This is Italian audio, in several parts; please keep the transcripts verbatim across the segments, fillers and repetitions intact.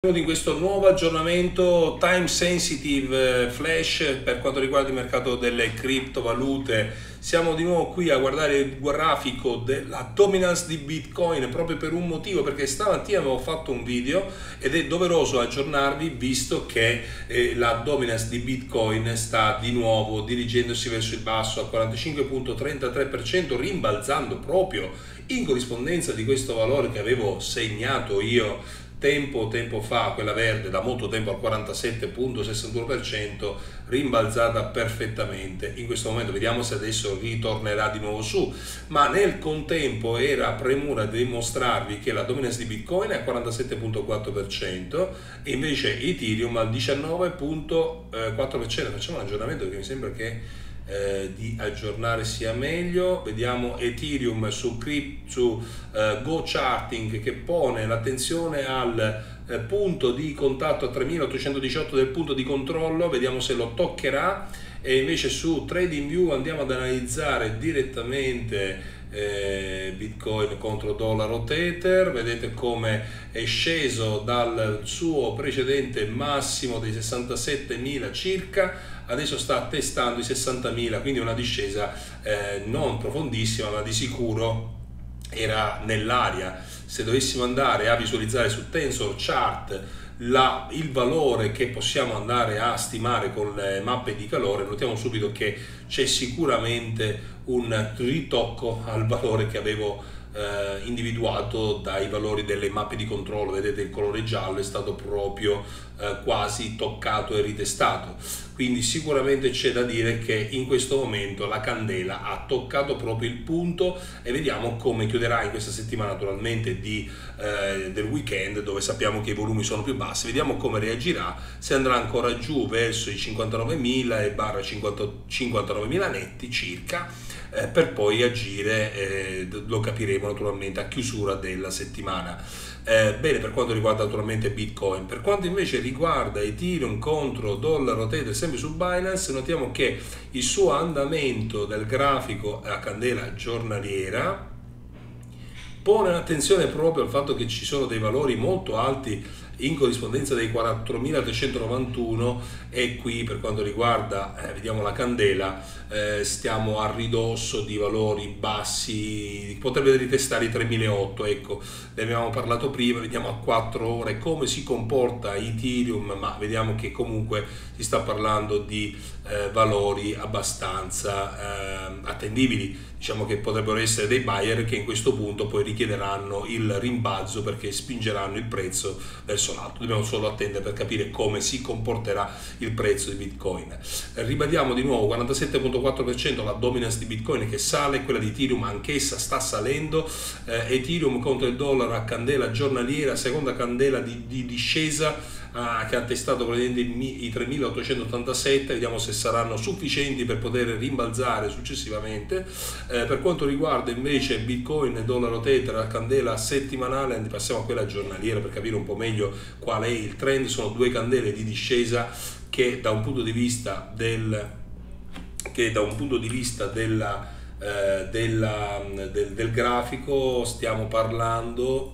benvenuti in questo nuovo aggiornamento time sensitive flash per quanto riguarda il mercato delle criptovalute. Siamo di nuovo qui a guardare il grafico della dominance di Bitcoin proprio per un motivo, perché stamattina avevo fatto un video ed è doveroso aggiornarvi visto che eh, la dominance di Bitcoin sta di nuovo dirigendosi verso il basso al quarantacinque virgola trentatré per cento, rimbalzando proprio in corrispondenza di questo valore che avevo segnato io tempo tempo fa, quella verde da molto tempo al quarantasette virgola sessantuno per cento, rimbalzata perfettamente. In questo momento vediamo se adesso ritornerà di nuovo su, ma nel contempo era premura dimostrarvi che la dominance di Bitcoin è al quarantasette virgola quattro per cento e invece Ethereum al diciannove virgola quattro per cento. Facciamo un aggiornamento perché mi sembra che Eh, di aggiornare sia meglio. Vediamo Ethereum su, su eh, Go Charting che pone l'attenzione al eh, punto di contatto a tremilaottocentodiciotto del punto di controllo, vediamo se lo toccherà. E invece su TradingView andiamo ad analizzare direttamente eh, Bitcoin contro dollaro Tether. Vedete come è sceso dal suo precedente massimo dei sessantasettemila circa, adesso sta testando i sessantamila, quindi una discesa eh, non profondissima, ma di sicuro era nell'aria. Se dovessimo andare a visualizzare su Tensor Chart la, il valore che possiamo andare a stimare con le mappe di calore, notiamo subito che c'è sicuramente un ritocco al valore che avevo Eh, individuato dai valori delle mappe di controllo. Vedete il colore giallo è stato proprio eh, quasi toccato e ritestato, quindi sicuramente c'è da dire che in questo momento la candela ha toccato proprio il punto e vediamo come chiuderà in questa settimana naturalmente di, eh, del weekend, dove sappiamo che i volumi sono più bassi. Vediamo come reagirà, se andrà ancora giù verso i cinquantanovemila e barra cinquantanovemila netti circa, Eh, per poi agire, eh, lo capiremo naturalmente a chiusura della settimana. Eh, bene, per quanto riguarda naturalmente Bitcoin. Per quanto invece riguarda Ethereum contro dollaro Tether sempre su Binance, notiamo che il suo andamento del grafico a candela giornaliera pone l'attenzione proprio al fatto che ci sono dei valori molto alti in corrispondenza dei quattromilatrecentonovantuno, e qui per quanto riguarda eh, vediamo la candela, eh, stiamo a ridosso di valori bassi, potrebbe ritestare i tremilaottocento, ecco, ne abbiamo parlato prima. Vediamo a quattro ore come si comporta Ethereum, ma vediamo che comunque si sta parlando di eh, valori abbastanza eh, attendibili. Diciamo che potrebbero essere dei buyer che in questo punto poi richiederanno il rimbalzo perché spingeranno il prezzo verso l'alto. Dobbiamo solo attendere per capire come si comporterà il prezzo di Bitcoin. Ribadiamo di nuovo quarantasette virgola quattro per cento la dominance di Bitcoin che sale, quella di Ethereum anch'essa sta salendo. Eh, Ethereum contro il dollaro a candela giornaliera, seconda candela di, di discesa, Ah, che ha testato i tremilaottocentottantasette. Vediamo se saranno sufficienti per poter rimbalzare successivamente. Eh, per quanto riguarda invece Bitcoin e dollaro Tether a candela settimanale, passiamo a quella giornaliera per capire un po' meglio qual è il trend. Sono due candele di discesa che da un punto di vista del che da un punto di vista della, eh, della, del, del grafico stiamo parlando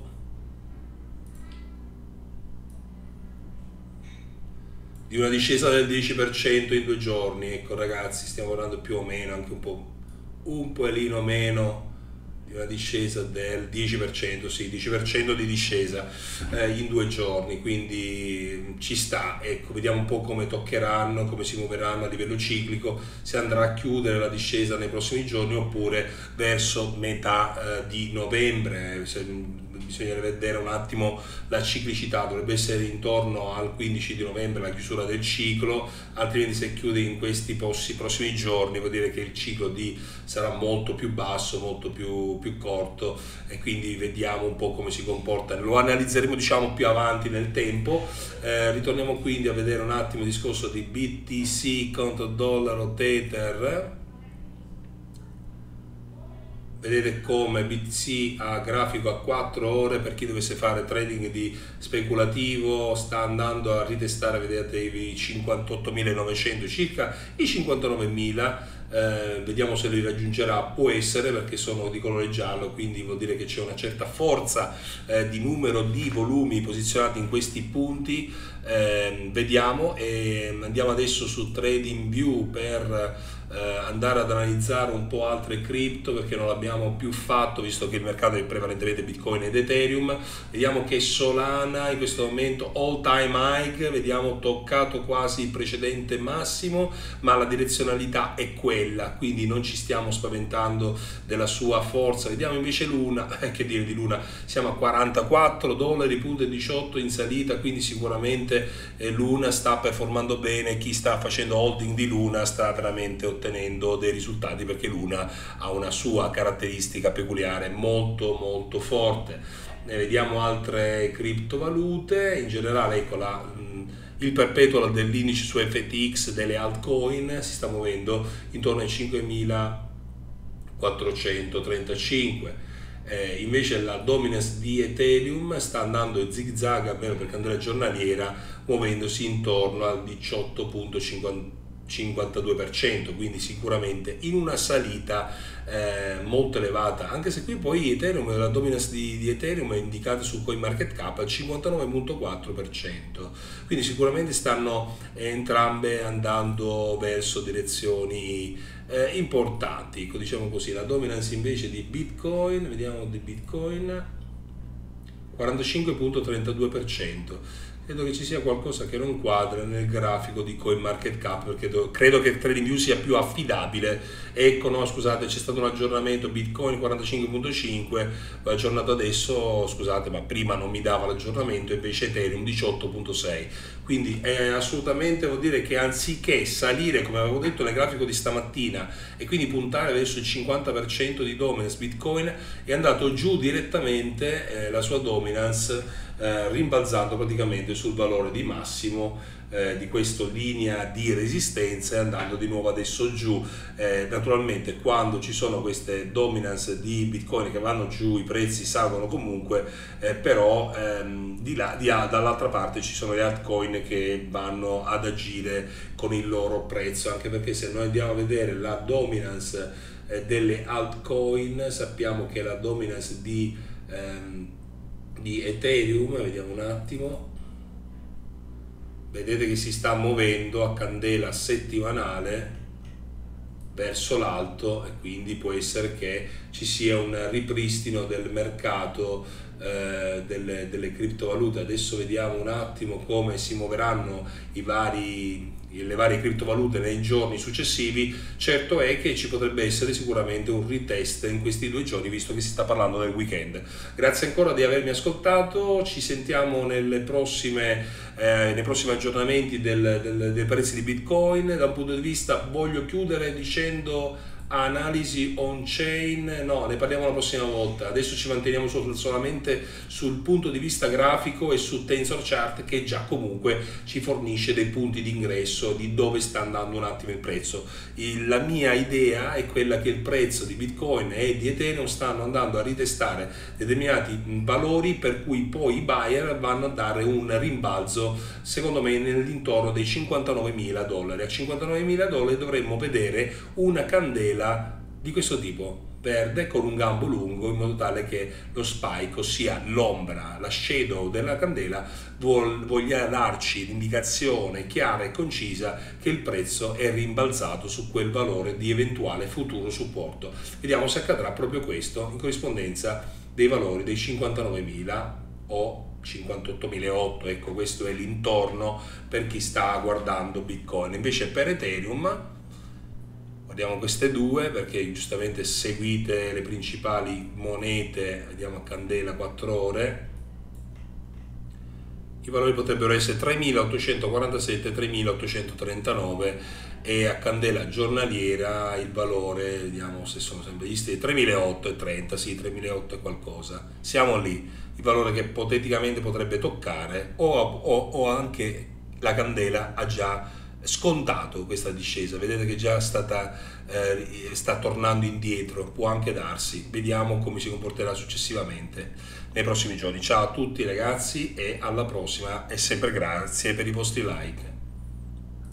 di una discesa del dieci per cento in due giorni. Ecco ragazzi, stiamo parlando più o meno, anche un po' un pelino meno di una discesa del dieci per cento, sì, dieci per cento di discesa eh, in due giorni, quindi ci sta. Ecco, vediamo un po' come toccheranno, come si muoveranno a livello ciclico, se andrà a chiudere la discesa nei prossimi giorni oppure verso metà eh, di novembre. Se, bisogna vedere un attimo la ciclicità, dovrebbe essere intorno al quindici di novembre la chiusura del ciclo, altrimenti se chiude in questi prossimi giorni vuol dire che il ciclo di sarà molto più basso, molto più, più corto, e quindi vediamo un po' come si comporta. Lo analizzeremo diciamo più avanti nel tempo. Eh, ritorniamo quindi a vedere un attimo il discorso di B T C contro dollaro Tether. Vedete come B T C ha grafico a quattro ore, per chi dovesse fare trading di speculativo sta andando a ritestare, vedete, i cinquantottomilanovecento circa, i cinquantanovemila, eh, vediamo se li raggiungerà, può essere, perché sono di colore giallo, quindi vuol dire che c'è una certa forza eh, di numero di volumi posizionati in questi punti. Eh, vediamo, e andiamo adesso su TradingView per eh, andare ad analizzare un po' altre cripto, perché non l'abbiamo più fatto visto che il mercato è prevalentemente Bitcoin ed Ethereum. Vediamo che Solana in questo momento all time high, vediamo toccato quasi il precedente massimo, ma la direzionalità è quella, quindi non ci stiamo spaventando della sua forza. Vediamo invece Luna, che dire di Luna, siamo a quarantaquattro dollari, punto diciotto in salita, quindi sicuramente eh, Luna sta performando bene. Chi sta facendo holding di Luna sta veramente ottenendo dei risultati, perché Luna ha una sua caratteristica peculiare molto molto forte. Ne vediamo altre criptovalute, in generale ecco la, il perpetual dell'indice su F T X delle altcoin si sta muovendo intorno ai cinquemilaquattrocentotrentacinque. Eh, invece la dominance di Ethereum sta andando a zig zag, almeno per candela giornaliera, muovendosi intorno al diciotto virgola cinquantadue per cento, quindi sicuramente in una salita eh, molto elevata, anche se qui poi Ethereum, la dominance di, di Ethereum è indicata su CoinMarketCap al cinquantanove virgola quattro per cento, quindi sicuramente stanno eh, entrambe andando verso direzioni eh, importanti, ecco, diciamo così. La dominance invece di Bitcoin, vediamo di Bitcoin, quarantacinque virgola trentadue per cento. Credo che ci sia qualcosa che non quadra nel grafico di CoinMarketCap, perché credo che TradingView sia più affidabile. Ecco, no, scusate, c'è stato un aggiornamento, Bitcoin quarantacinque virgola cinque, l'ho aggiornato adesso, scusate, ma prima non mi dava l'aggiornamento, invece Ethereum diciotto virgola sei. Quindi è assolutamente, vuol dire che anziché salire, come avevo detto nel grafico di stamattina, e quindi puntare verso il cinquanta per cento di dominance, Bitcoin è andato giù direttamente eh, la sua dominance, Eh, rimbalzando praticamente sul valore di massimo eh, di questa linea di resistenza e andando di nuovo adesso giù. Eh, naturalmente quando ci sono queste dominance di Bitcoin che vanno giù, i prezzi salgono comunque, eh, però ehm, di là, di là dall'altra parte ci sono le altcoin che vanno ad agire con il loro prezzo, anche perché se noi andiamo a vedere la dominance eh, delle altcoin, sappiamo che la dominance di ehm, di Ethereum, vediamo un attimo, vedete che si sta muovendo a candela settimanale verso l'alto, e quindi può essere che ci sia un ripristino del mercato eh, delle, delle criptovalute. Adesso vediamo un attimo come si muoveranno i vari le varie criptovalute nei giorni successivi. Certo è che ci potrebbe essere sicuramente un retest in questi due giorni, visto che si sta parlando del weekend. Grazie ancora di avermi ascoltato, ci sentiamo nelle prossime, eh, nei prossimi aggiornamenti del, del, dei prezzi di Bitcoin. Da un punto di vista, voglio chiudere dicendo analisi on-chain, no, ne parliamo la prossima volta. Adesso ci manteniamo solamente sul punto di vista grafico e su Tensor Chart, che già comunque ci fornisce dei punti di ingresso di dove sta andando un attimo il prezzo. Il, la mia idea è quella che il prezzo di Bitcoin e di Ethereum stanno andando a ritestare determinati valori, per cui poi i buyer vanno a dare un rimbalzo, secondo me, nell'intorno dei cinquantanovemila dollari. A cinquantanovemila dollari dovremmo vedere una candela di questo tipo, verde, con un gambo lungo, in modo tale che lo spike, ossia l'ombra, la shadow della candela, voglia darci l'indicazione chiara e concisa che il prezzo è rimbalzato su quel valore di eventuale futuro supporto. Vediamo se accadrà proprio questo in corrispondenza dei valori dei cinquantanovemila o cinquantottomilaottocento. Ecco, questo è l'intorno per chi sta guardando Bitcoin. Invece per Ethereum guardiamo queste due, perché giustamente seguite le principali monete. Vediamo a candela quattro ore, i valori potrebbero essere tremilaottocentoquarantasette, tremilaottocentotrentanove, e a candela giornaliera il valore, vediamo se sono sempre gli stessi, tremilaottocentotrenta, sì, tremilaottocentotrenta e qualcosa, siamo lì, il valore che ipoteticamente potrebbe toccare, o, o, o anche la candela ha già scontato questa discesa, vedete che già stata, eh, sta tornando indietro, può anche darsi. Vediamo come si comporterà successivamente nei prossimi giorni. Ciao a tutti ragazzi e alla prossima, e sempre grazie per i vostri like.